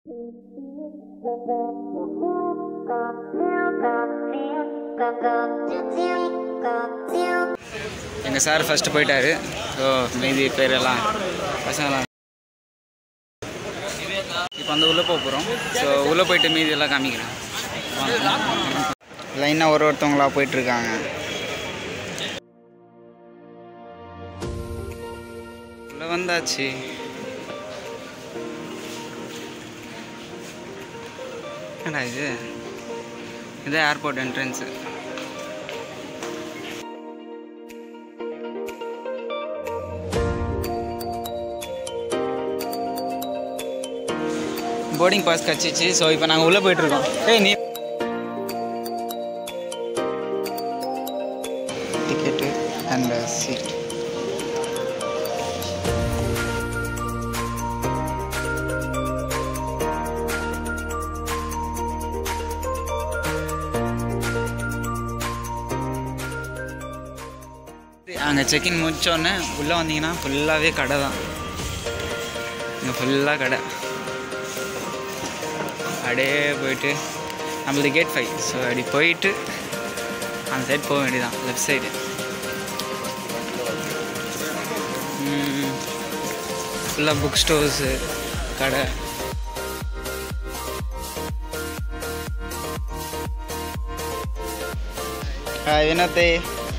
எங்கள் sir first போயிட்டாரு. So மீதி பேரெல்லாம் பசங்களாம் இப்போ வந்து உள்ளே போக போகிறோம். ஸோ உள்ளே போயிட்டு மீதி எல்லாம் காமிக்கிறேன். லைனாக ஒருத்தவங்களாக போயிட்டுருக்காங்க. உள்ளே வந்தாச்சு. என்னடா இது ஏர்போர்ட் என்ட்ரன்ஸு. போர்டிங் பாஸ் கிடச்சிச்சு. ஸோ இப்போ நாங்கள் உள்ளே போயிட்டுருக்கோம். நீ டிக்கெட்டு அண்ட் சீட். அங்கே செக்இன் முடித்தோடனே உள்ளே வந்தீங்கன்னா ஃபுல்லாகவே கடை தான். இங்கே ஃபுல்லாக கடை. அப்படியே போயிட்டு நம்மளது கேட் 5. ஸோ அப்படி போயிட்டு அந்த சைடு போக வேண்டியதான், லெஃப்ட் சைடு. ஃபுல்லாக புக் ஸ்டோர்ஸு கடை. வினோத்தே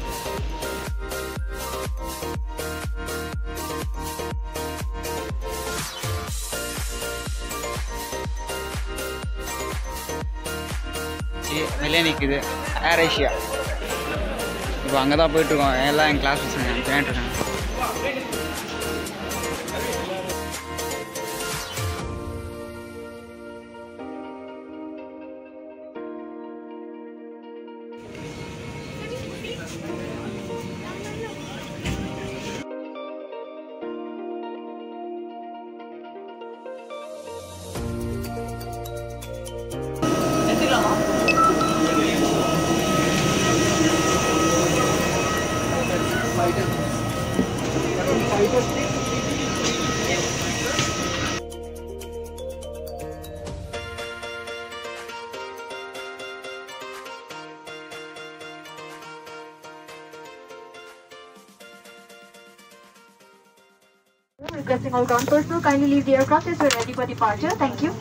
வெளியே நிற்குது ஏர் ஏஷியா. இப்போ அங்கே தான் போயிட்டுருக்கோம். எல்லாம் என் கிளாஸ் பசங்க பின்னாடிருக்காங்க. Requesting all ground personnel kindly leave the aircraft as we're ready for departure. Thank you.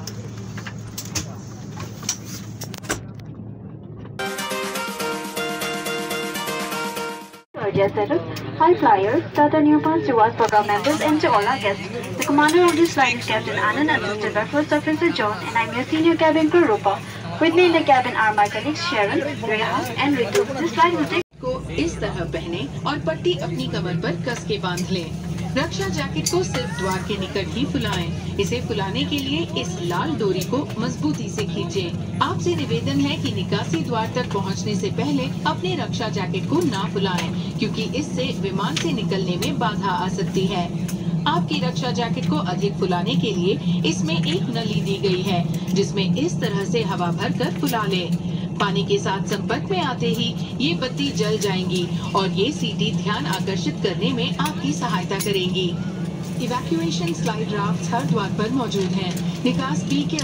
Jet setters, high flyers, Tata newborns, Jawaz program members, and to all our guests. The commander of this flight is Captain Anand, assisted by First Officer John, and I'm your senior cabin crew Rupa. With me in the cabin are my colleagues Sharon, Reha, and Ritu. This flight will take को इस तरह पहने और पट्टी अपनी कमर पर कस के बांध लें। रक्षा जैकेट को सिर्फ द्वार के निकट ही फुलाएं। इसे फुलाने के लिए इस लाल डोरी को मजबूती से खींचें। आपसे निवेदन है कि निकासी द्वार तक पहुंचने से पहले अपने रक्षा जैकेट को ना फुलाएं, क्योंकि इससे विमान से निकलने में बाधा आ सकती है। आपकी रक्षा जैकेट को अधिक फुलाने के लिए इसमें एक नली दी गई है, जिसमें इस तरह से हवा भरकर फुला लें। पानी के साथ संपर्क में आते ही ये बत्ती जल जाएंगी और ये सीटी ध्यान आकर्षित करने में आपकी सहायता करेंगी। इवैक्यूएशन स्लाइड राफ्ट हर द्वार पर मौजूद हैं। निकास बी के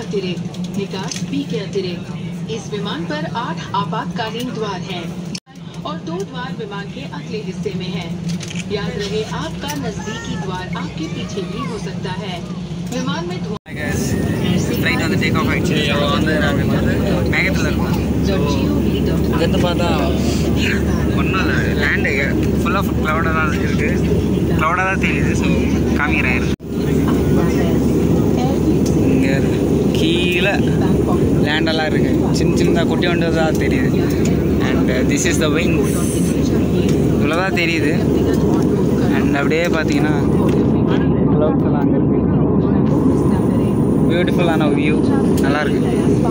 अतिरिक्त इस विमान पर 8 आपातकालीन द्वार हैं और 2 द्वार विमान के अगले हिस्से में हैं। याद रहे, आपका नजदीकी द्वार आपके पीछे भी हो सकता है। विमान में ஃப்ளைட் வந்து டேக் ஆஃப் ஆகிடுச்சு. ஸோ வந்து நாங்கள் வந்து மேகத்தில் இருக்கோம். ஸோ இங்கேருந்து பார்த்தா ஒன்றும் இல்லை, லேண்டு ஃபுல்லாக க்ளவுடாக தான் இருக்குது. க்ளவுடாக தான் தெரியுது. ஸோ காமிக்கிறேன். இங்கே கீழே லேண்டெல்லாம் இருக்குது. சின்னதாக குட்டி வண்டதாக தெரியுது. And this is the wing. இவ்வளோதான் தெரியுது. அண்ட் அப்படியே பார்த்தீங்கன்னா க்ளவுட்ஸ் எல்லாம் அங்கே இருக்குது. பியூட்டிஃபுல்லான வியூ, நல்லாயிருக்கு.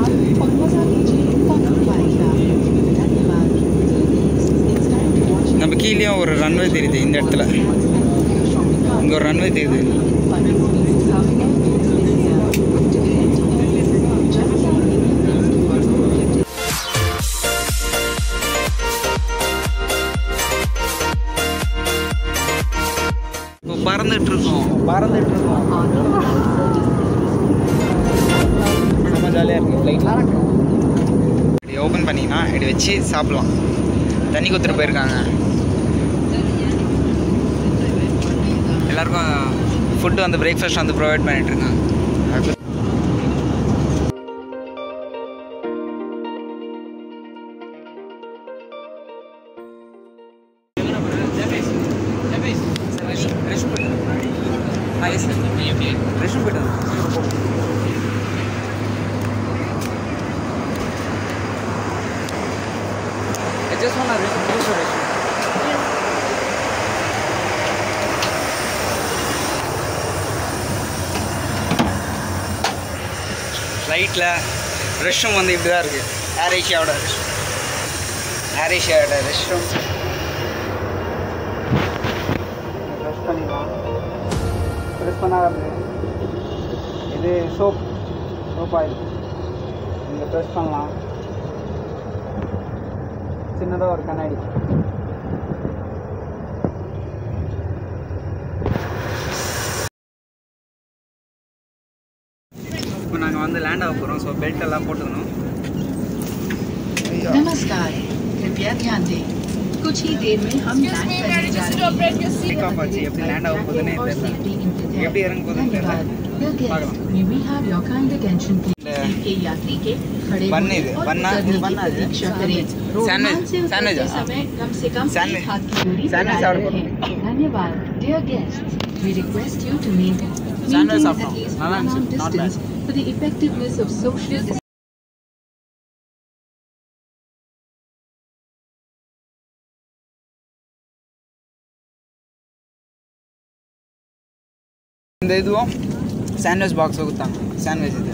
நம்ம கீழேயும் ஒரு ரன்வே தெரியுது. இந்த இடத்துல இங்கே ஒரு ரன்வே தெரியுது. இப்போ பறந்துட்டு இருக்கோம். ஜாலியாக இருக்குது ஃப்ளைட்டில். இப்படி ஓப்பன் பண்ணிங்கன்னா இப்படி வச்சு சாப்பிட்லாம். தண்ணி கொடுத்துட்டு போயிருக்காங்க. எல்லாருக்கும் ஃபுட்டு வந்து பிரேக்ஃபாஸ்ட் வந்து ப்ரொவைட் பண்ணிகிட்ருக்காங்க. I just want to reservation. ஃப்ளைட்டில் ரெஸ்ட் ரூம் வந்து இப்படி தான் இருக்குது. ஏர் ஏஷியாவோட ரெஸ்ட் ரூம். ப்ரெஸ் பண்ணிடலாம். ப்ரெஸ் பண்ணாத இது சோப் ஆயில் இங்கே ப்ரெஸ் பண்ணலாம். சின்னதாக ஒரு கண்ணாடி. இப்போ நாங்கள் வந்து லேண்ட் ஆக போகிறோம். ஸோ பெல்ட் எல்லாம் போட்டுக்கணும். नमस्कार, कृपया ध्यान दें। कुछ ही देर में हम लैंड करने जा रहे हैं। டேக் ஆஃப் ஆச்சு. எப்படி லேண்ட் ஆக போகுதுன்னு தெரியல. எப்படி இறங்க போகுதுன்னு தெரியல. பார்க்கலாம். May we have your kind attention please? के यात्री के खड़े बन्ने होने दे, और बन्ना- उतरने की बन्ना दे। प्रतीक्षा करें। विमान से सैंडविच, उतरते हाँ। समय कम से कम सैंडविच, 1 हाथ की दूरी सैंडविच बनाए order रखें। धन्यवाद। Dear guests, we request you to maintain Sandwich at சாப்பிட்டோம். least நல்லா 1 arm இருந்துச்சு. Not distance for the effectiveness of social distancing. இந்த இதுவும் சாண்ட்விச் பாக்ஸ் கொடுத்தாங்க. சாண்ட்விச் இது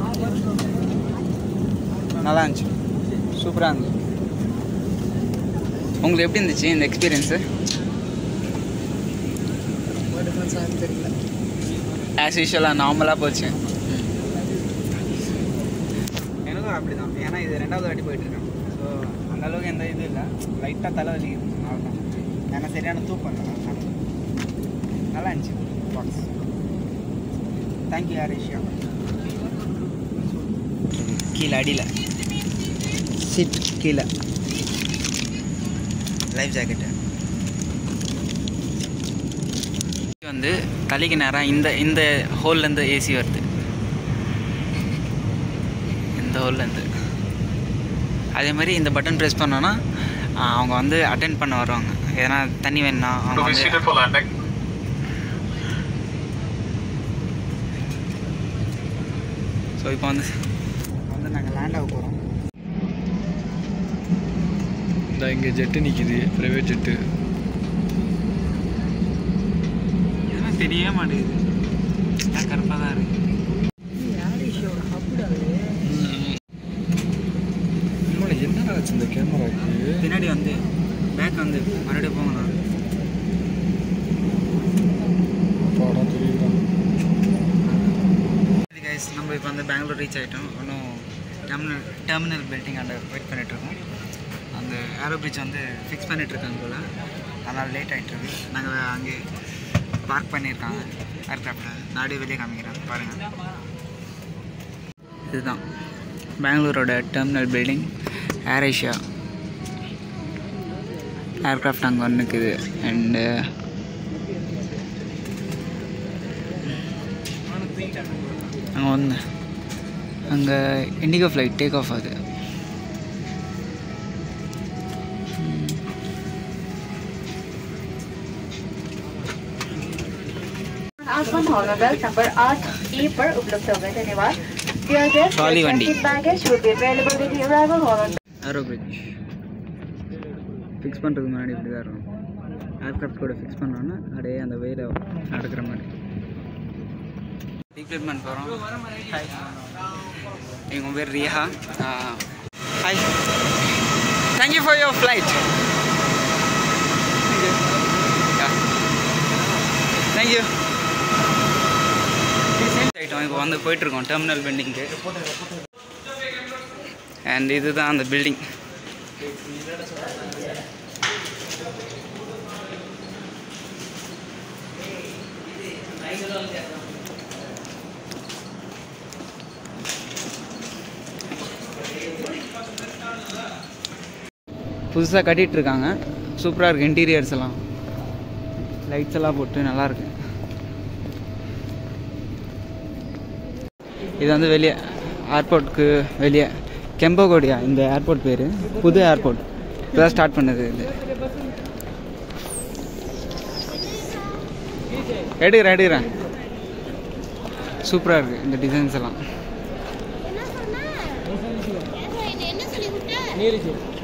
நல்லா இருந்துச்சு. சூப்பராக இருந்துச்சு. உங்களுக்கு எப்படி இருந்துச்சு இந்த எக்ஸ்பீரியன்ஸு? ஆஸ் யூஷுவலாக நார்மலாக போச்சு. எனக்கும் அப்படி தான். ஏன்னா இது 2வது வாட்டி போயிட்டுருக்கேன். ஸோ அந்தளவுக்கு எந்த இது இல்லை. லைட்டாக தலைவலி அவ்வளோதான். ஏன்னா சரியான தூக்கம் இல்லை. நல்லா இருந்துச்சு பாக்ஸ். தேங்க்யூ ஏர் ஏஷியா. கீழே அடியில் சீட் கீழே லைஃப் ஜாக்கெட்டு வந்து தலைக்கு நேரம் இந்த ஹோல்லேருந்து ஏசி வருது. இந்த ஹோல்லேருந்து அதே மாதிரி இந்த பட்டன் ப்ரெஸ் பண்ணோன்னா அவங்க வந்து அட்டென்ட் பண்ண வருவாங்க. எதனா தண்ணி வேணுன்னா அவங்க வந்து ஸோ இப்போ வந்து நாங்கள் லேண்ட் ஆக போகிறோம். இந்த இங்கே ஜெட்டு நிற்கிது, ப்ரைவேட் ஜெட்டு. எதுவும் தெரியவே மாட்டேங்குது. கருப்பாக தான் இருக்குது. என்ன ஆச்சு இந்த கேமராக்கு? பின்னாடி வந்து பேக் வந்து மறுபடியும் போங்கண்ணா. படம் தெரியுதா? கைஸ், நம்ம இப்போ வந்து பெங்களூர் ரீச் ஆகிட்டோம். இன்னும் டெர்மினல் பில்டிங் அங்கே வெயிட் பண்ணிகிட்ருக்கோம். அந்த ஏரோ பிரிட்ஜ் வந்து ஃபிக்ஸ் பண்ணிகிட்ருக்காங்க போல். அதனால் லேட் ஆகிட்டுருக்கு. நாங்கள் அங்கே பார்க் பண்ணியிருக்காங்க ஏர்க்ராஃப்டில். நாடு வெளியே காமிக்கிறாங்க பாருங்கள். இதுதான் பெங்களூரோட terminal building. AirAsia aircraft அங்கே ஒன்று இருக்குது. அண்டு அங்கே ஒன்று அங்கே இண்டிகோ ஃப்ளைட் டேக் ஆஃப் ஆகுது. आसमान हॉल में बेल्ट नंबर 8A पर उपलब्ध होगा। धन्यवाद। Dear guests, Trolley your वंडी। check-in baggage will be available with the arrival hall on aero bridge fix பண்ணுறதுக்கு முன்னாடி இப்படி தான் இருக்கும். ஏர்க்ராஃப்ட் கூட ஃபிக்ஸ் பண்ணோன்னா அப்படியே அந்த வெயில் நடக்கிற மாதிரி ரீப்ளேஸ்மெண்ட் போகிறோம். ஹாய், எங்கள் பேர் Riya. Hi, thank you for your flight. Thank you. Item இப்போ வந்து போயிட்டுருக்கோம் டெர்மினல் பில்டிங்க்கு. அண்ட் இதுதான் அந்த பில்டிங். புதுசாக கட்டிகிட்ருக்காங்க. சூப்பராக இருக்குது. இன்டீரியர்ஸ் எல்லாம் லைட்ஸ் எல்லாம் போட்டு நல்லாயிருக்கு. இது வந்து வெளியே ஏர்போர்ட்டுக்கு வெளியே கெம்பகோடியா இந்த ஏர்போர்ட் பேர். புது ஏர்போர்ட் இப்போதான் ஸ்டார்ட் பண்ணது. இது எடுக்கிறேன். சூப்பராக இருக்குது இந்த டிசைன்ஸ் எல்லாம்.